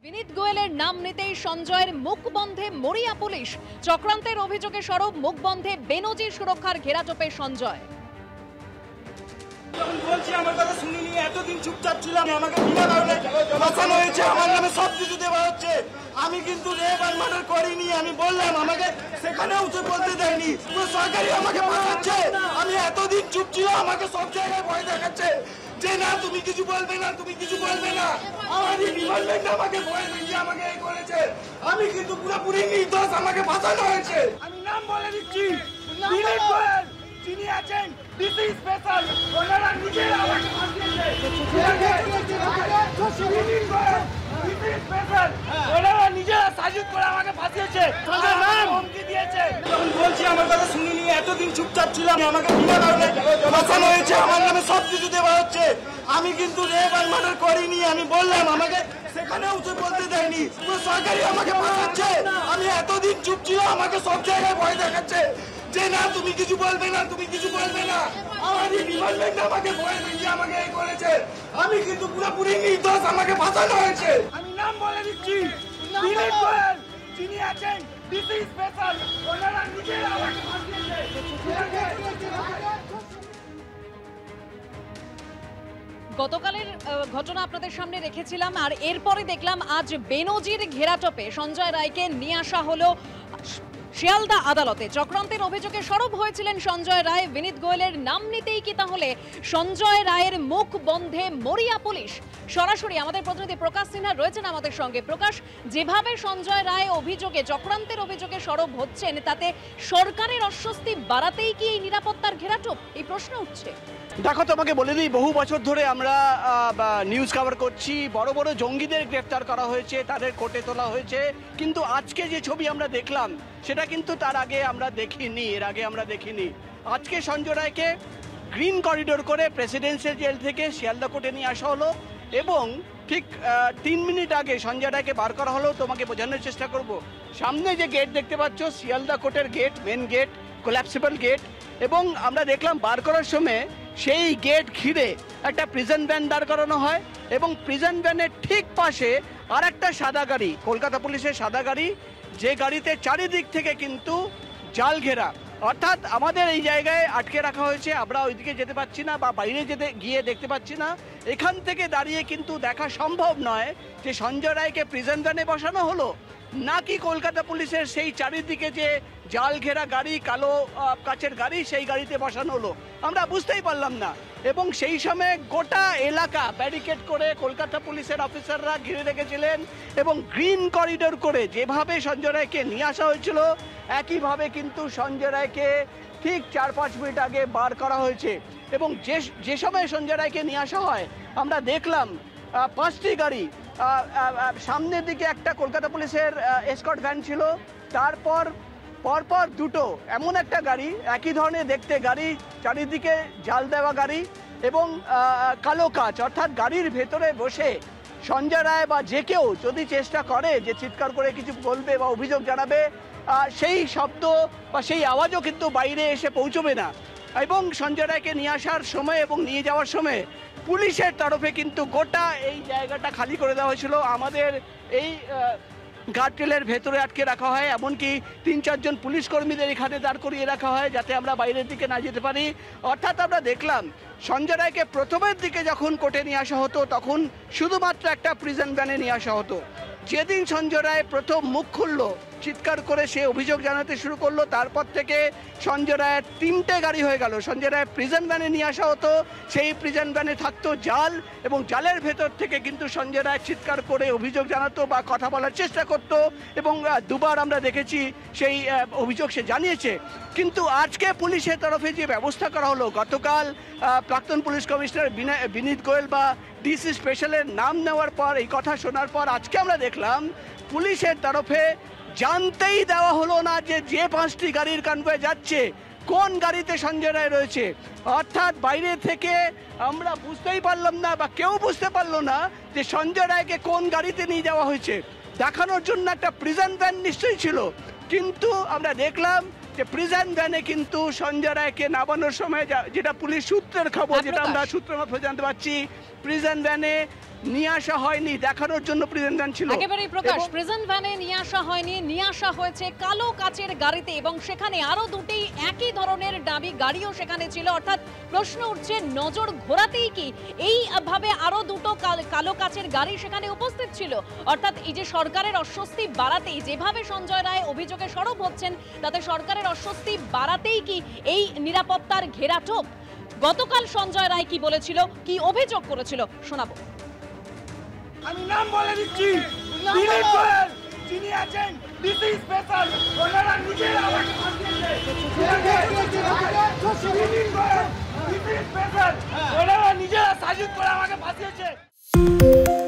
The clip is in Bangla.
বিনীত গোয়েলের নাম নিতেই সঞ্জয়ের মুখ বন্ধে মরিয়া পুলিশ। চক্রান্তের অভিযোগে সরব মুখ বন্ধে বেনজির সুরক্ষার ঘেরাটোপে সঞ্জয়। বলছি আমার কথা শুনিনি, এতদিন চুপচাপ ছিলাম, আমাকে বিনা কারণে ফাঁসানো হয়েছে, আমার নামে সবকিছু দেওয়া হচ্ছে। আমি কিন্তু রেপ আর মার্ডার করিনি, আমি বললাম, আমাকে সেখানেও তো বলতে দেয়নি, সরকারি আমাকে ফাঁসাচ্ছে। আমি এতদিন চুপ ছিলাম, আমাকে সব জায়গায় ভয় দেখাচ্ছে যে না তুমি কিছু বলবে না, তুমি কিছু বলবে না। আমার ডিপার্টমেন্ট আমাকে ভয় দেখিয়ে আমাকে এই করেছে। আমি কিন্তু পুরোপুরি নির্দোষ, আমাকে ফাঁসানো হয়েছে। আমি নাম বলে দিচ্ছি, বিনীত গোয়েল যিনি আছেন ডিসি স্পেশাল, ওনারা নিজেরা আমাকে ফাঁসিয়েছে। বিনীত গোয়েল ডিসি স্পেশাল, ওনারা নিজেরা সাজিদ করে আমাকে ফাঁসিয়েছে, হুমকি দিয়েছে। বলছি আমার কথা শুনিনি, এতদিন চুপচাপ ছিলাম, আমাকে বিনা কারণে ফাঁসানো হয়েছে, আমার নামে সবকিছু দেওয়া হচ্ছে। আমি কিন্তু রেপ আর মার্ডার করিনি, আমি বললাম, আমাকে সেখানেও তো বলতে দেয়নি, সরকারি আমাকে ফাঁসাচ্ছে। আমি এতদিন চুপ ছিলাম, আমাকে সব জায়গায় ভয় দেখাচ্ছে যে না তুমি কিছু বলবে না, তুমি কিছু বলবে না। আমার ডিপার্টমেন্ট আমাকে ভয় দেখিয়ে আমাকে এই করেছে। আমি কিন্তু পুরোপুরি নির্দোষ, আমাকে ফাঁসানো হয়েছে। আমি নাম বলে দিচ্ছি, বিনীত গোয়েল যিনি আছেন ডিসি স্পেশাল, ওনারা নিজেরা আমাকে ফাঁসিয়েছে। গতকালের ঘটনা আপনাদের সামনে রেখেছিলাম, আর এরপরে দেখলাম আজ বেনজির ঘেরাটোপে সঞ্জয় রায়কে নিয়ে আসা হলো শিয়ালদা আদালতে। চক্রান্তের অভিযোগে সরব হয়েছিলেন সঞ্জয় রায়। বিনীত গোয়েলের নাম নিতেই কি তাহলে সঞ্জয় রায়ের মুখ বন্ধে মরিয়া পুলিশ? সরাসরি আমাদের প্রতিনিধি প্রকাশ সিনহা রয়েছেন আমাদের সঙ্গে। প্রকাশ, যেভাবে সঞ্জয় রায় অভিযোগে, চক্রান্তের অভিযোগে সরব হচ্ছেন, তাতে সরকারের অস্বস্তি বাড়াতেই কি এই নিরাপত্তার ঘেরাটোপ, এই প্রশ্ন উঠছে। দেখো, তোমাকে বলে দিই, বহু বছর ধরে আমরা নিউজ কভার করছি, বড় বড় জঙ্গিদের গ্রেফতার করা হয়েছে, তাদের কোর্টে তোলা হয়েছে, কিন্তু আজকে যে ছবি আমরা দেখলাম সেটা কিন্তু তার আগে আমরা দেখিনি, এর আগে আমরা দেখিনি। আজকে সঞ্জয় রায়কে গ্রিন করিডোর করে প্রেসিডেন্সিয়াল জেল থেকে শিয়ালদা কোর্টে নিয়ে আসা হলো, এবং ঠিক 3 মিনিট আগে সঞ্জয় রায়কে বার করা হলো। তোমাকে বোঝানোর চেষ্টা করব, সামনে যে গেট দেখতে পাচ্ছ, শিয়ালদা কোর্টের gate, main gate, collapsible gate, এবং আমরা দেখলাম বার করার সময় সেই গেট ঘিরে একটা প্রিজন ভ্যান দাঁড় করানো হয়, এবং প্রিজন ভ্যানের ঠিক পাশে আর একটা সাদা গাড়ি, কলকাতা পুলিশের সাদা গাড়ি, যে গাড়িতে চারিদিক থেকে কিন্তু জাল ঘেরা, অর্থাৎ আমাদের এই জায়গায় আটকে রাখা হয়েছে, আমরা ওইদিকে যেতে পারছি না বা বাইরে গিয়ে দেখতে পাচ্ছি না। এখান থেকে দাঁড়িয়ে কিন্তু দেখা সম্ভব নয় যে সঞ্জয় রায়কে প্রিজন ভ্যানে বসানো হলো নাকি কলকাতা পুলিশের সেই চারিদিকে যে জাল ঘেরা গাড়ি, কালো কাচের গাড়ি, সেই গাড়িতে বসানো হলো, আমরা বুঝতেই পারলাম না। এবং সেই সময় গোটা এলাকা ব্যারিকেড করে কলকাতা পুলিশের অফিসাররা ঘিরে রেখেছিলেন, এবং গ্রিন করিডোর করে যেভাবে সঞ্জয় রায়কে নিয়ে আসা হয়েছিল, একইভাবে কিন্তু সঞ্জয় রায়কে ঠিক 4-5 মিনিট আগে বার করা হয়েছে। এবং যে সময় সঞ্জয় রায়কে নিয়ে আসা হয়, আমরা দেখলাম 5টি গাড়ি, সামনের দিকে একটা কলকাতা পুলিশের এসকর্ট ভ্যান ছিল, তারপর পরপর দুটো এমন একটা গাড়ি, একই ধরনের দেখতে গাড়ি, চারিদিকে জাল দেওয়া গাড়ি, এবং কালো কাচ, অর্থাৎ গাড়ির ভেতরে বসে সঞ্জয় রায় বা যে কেউ যদি চেষ্টা করে যে চিৎকার করে কিছু বলবে বা অভিযোগ জানাবে, সেই শব্দ বা সেই আওয়াজও কিন্তু বাইরে এসে পৌঁছবে না। এবং সঞ্জয় রায়কে নিয়ে আসার সময় এবং নিয়ে যাওয়ার সময় পুলিশের তরফে কিন্তু গোটা এই জায়গাটা খালি করে দেওয়া হয়েছিল। আমাদের এই গার্ডরেলের ভেতরে আটকে রাখা হয়, এমনকি 3-4 জন পুলিশ কর্মীদের এখানে দাঁড় করিয়ে রাখা হয় যাতে আমরা বাইরের দিকে না যেতে পারি। অর্থাৎ আমরা দেখলাম সঞ্জয় রায়কে প্রথমের দিকে যখন কোর্টে নিয়ে আসা হতো তখন শুধুমাত্র একটা প্রিজন ভ্যানে নিয়ে আসা হতো। যেদিন সঞ্জয় রায় প্রথম মুখ খুললো, চিৎকার করে সে অভিযোগ জানাতে শুরু করলো, তারপর থেকে সঞ্জয় রায়ের 3টে গাড়ি হয়ে গেল। সঞ্জয় রায় প্রিজন ভ্যানে নিয়ে আসা হতো, সেই প্রিজন ভ্যানে থাকতো জাল, এবং জালের ভেতর থেকে কিন্তু সঞ্জয় রায় চিৎকার করে অভিযোগ জানাতো বা কথা বলার চেষ্টা করতো, এবং 2বার আমরা দেখেছি সেই অভিযোগ সে জানিয়েছে। কিন্তু আজকে পুলিশের তরফে যে ব্যবস্থা করা হলো, গতকাল প্রাক্তন পুলিশ কমিশনার বিনীত গোয়েল বা ডিসি স্পেশালের নাম নেওয়ার পর, এই কথা শোনার পর আজকে আমরা দেখলাম পুলিশের তরফে জানতেই দেওয়া হলো না যে 5টি গাড়ির কনভয়ে যাচ্ছে কোন গাড়িতে সঞ্জয় রায় রয়েছে। অর্থাৎ বাইরে থেকে আমরা বুঝতেই পারলাম না বা কেউ বুঝতে পারলো না যে সঞ্জয় রায়কে কোন গাড়িতে নিয়ে যাওয়া হয়েছে। দেখানোর জন্য একটা প্রিজন ভ্যান নিশ্চয়ই ছিল, কিন্তু আমরা দেখলাম যে প্রিজন ভ্যানে কিন্তু সঞ্জয় রায়কে নামানোর সময় যেটা পুলিশ সূত্রের খবর, যেটা আমরা সূত্র মারফত জানতে পারছি, প্রিজন ভ্যানে নিয়ে আসা হয়নি, দেখানোর জন্য প্রিজন ভ্যান ছিল। একেবারেই প্রকাশ, প্রিজন ভ্যানে নিয়ে আসা হয়নি, নিয়ে আসা হয়েছে কালো কাচের গাড়িতে এবং সেখানে আরো দুটি একই ধরনের দাবি গাড়িও সেখানে ছিল। অর্থাৎ প্রশ্ন উঠছে, নজর ঘোরাতেই কি এইভাবে আরো দুটো কালো কাচের গাড়ি সেখানে উপস্থিত ছিল? অর্থাৎ এই যে সরকারের অস্বস্তি বাড়াতেই যেভাবে সঞ্জয় রায় অভিযোগে সরব হচ্ছেন, তাতে সরকারের অস্বস্তি বাড়াতেই কি এই নিরাপত্তার ঘেরাটোপ? গতকাল সঞ্জয় রায় কি বলেছিল, কি অভিযোগ করেছিল শোনাবো। আমি নাম বলে দিচ্ছি, দিলীপ গোয়েল যিনি আছেন ডিসি স্পেশাল, ওনারা নিজেরা আমাকে ফাঁসিয়েছে। দিলীপ গোয়েল ডিসি স্পেশাল, ওনারা নিজেরা সাজিদ করে আমাকে ফাঁসিয়েছে।